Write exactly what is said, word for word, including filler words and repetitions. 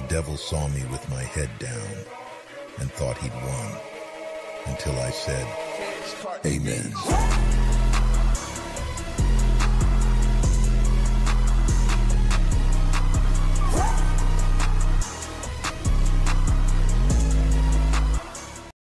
devil saw me with my head down and thought he'd won, until I said, Amen.